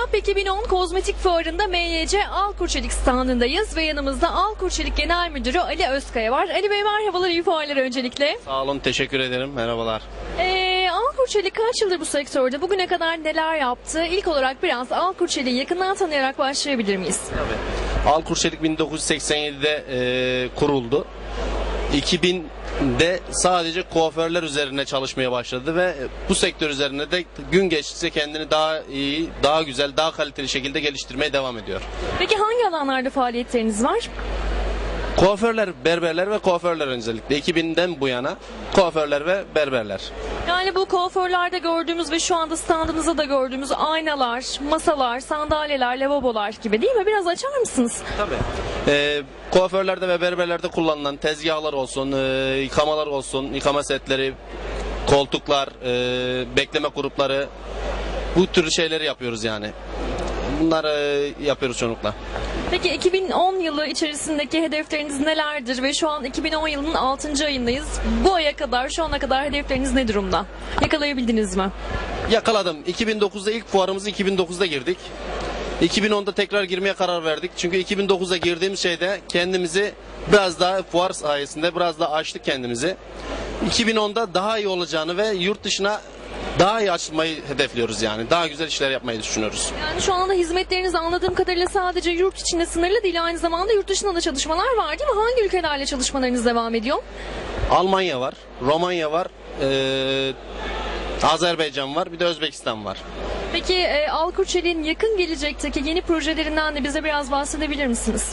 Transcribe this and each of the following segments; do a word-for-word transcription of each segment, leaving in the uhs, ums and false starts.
Camp iki bin on Kozmetik Fuarı'nda M Y C Alkurçelik standındayız ve yanımızda Alkurçelik Genel Müdürü Ali Özkaya var. Ali Bey merhabalar, iyi fuarlar öncelikle. Sağ olun, teşekkür ederim. Merhabalar. Ee, Alkurçelik kaç yıldır bu sektörde? Bugüne kadar neler yaptı? İlk olarak biraz Alkurçelik'i yakından tanıyarak başlayabilir miyiz? Tabii. Alkurçelik bin dokuz yüz seksen yedide e, kuruldu. iki binde sadece kuaförler üzerine çalışmaya başladı ve bu sektör üzerine de gün geçtikçe kendini daha iyi, daha güzel, daha kaliteli şekilde geliştirmeye devam ediyor. Peki hangi alanlarda faaliyetleriniz var? Kuaförler, berberler ve kuaförler öncelikle. iki binden bu yana kuaförler ve berberler. Yani bu kuaförlerde gördüğümüz ve şu anda standınızda da gördüğümüz aynalar, masalar, sandalyeler, lavabolar gibi değil mi? Biraz açar mısınız? Tabii. Ee, kuaförlerde ve berberlerde kullanılan tezgahlar olsun, e, yıkamalar olsun, yıkama setleri, koltuklar, e, bekleme grupları, bu tür şeyleri yapıyoruz yani. Bunları yapıyoruz çoğunlukla. Peki iki bin on yılı içerisindeki hedefleriniz nelerdir ve şu an iki bin on yılının altıncı ayındayız. Bu aya kadar, şu ana kadar hedefleriniz ne durumda? Yakalayabildiniz mi? Yakaladım. iki bin dokuzda ilk fuarımızı iki bin dokuzda girdik. iki bin onda tekrar girmeye karar verdik. Çünkü iki bin dokuzda girdiğimiz şeyde kendimizi biraz daha fuar sayesinde biraz daha açtık kendimizi. iki bin onda daha iyi olacağını ve yurt dışına daha iyi açmayı hedefliyoruz yani. Daha güzel işler yapmayı düşünüyoruz. Yani şu anda hizmetleriniz anladığım kadarıyla sadece yurt içinde sınırlı değil, aynı zamanda yurt dışında da çalışmalar var değil mi? Hangi ülkelerle çalışmalarınız devam ediyor? Almanya var, Romanya var, ee, Azerbaycan var, bir de Özbekistan var. Peki e, Alkurçelik'in yakın gelecekteki yeni projelerinden de bize biraz bahsedebilir misiniz?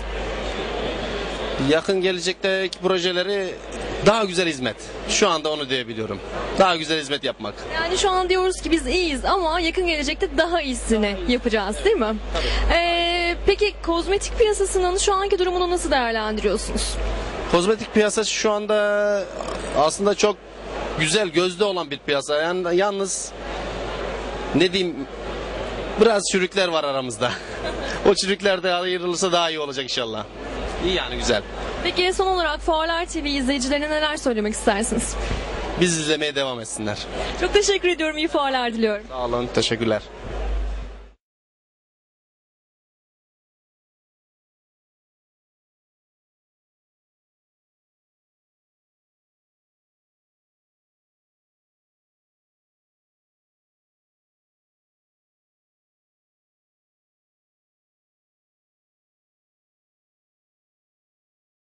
Yakın gelecekteki projeleri daha güzel hizmet. Şu anda onu diyebiliyorum. Daha güzel hizmet yapmak. Yani şu an diyoruz ki biz iyiyiz ama yakın gelecekte daha iyisini yapacağız değil mi? Tabii. Ee, peki kozmetik piyasasının şu anki durumunu nasıl değerlendiriyorsunuz? Kozmetik piyasası şu anda aslında çok güzel, gözde olan bir piyasa. Yani yalnız ne diyeyim, biraz çürükler var aramızda. O çürükler de ayrılırsa daha iyi olacak inşallah. İyi yani, güzel. Peki son olarak Fuarlar T V izleyicilerine neler söylemek istersiniz? Biz izlemeye devam etsinler. Çok teşekkür ediyorum. İyi fuarlar diliyorum. Sağ olun, teşekkürler.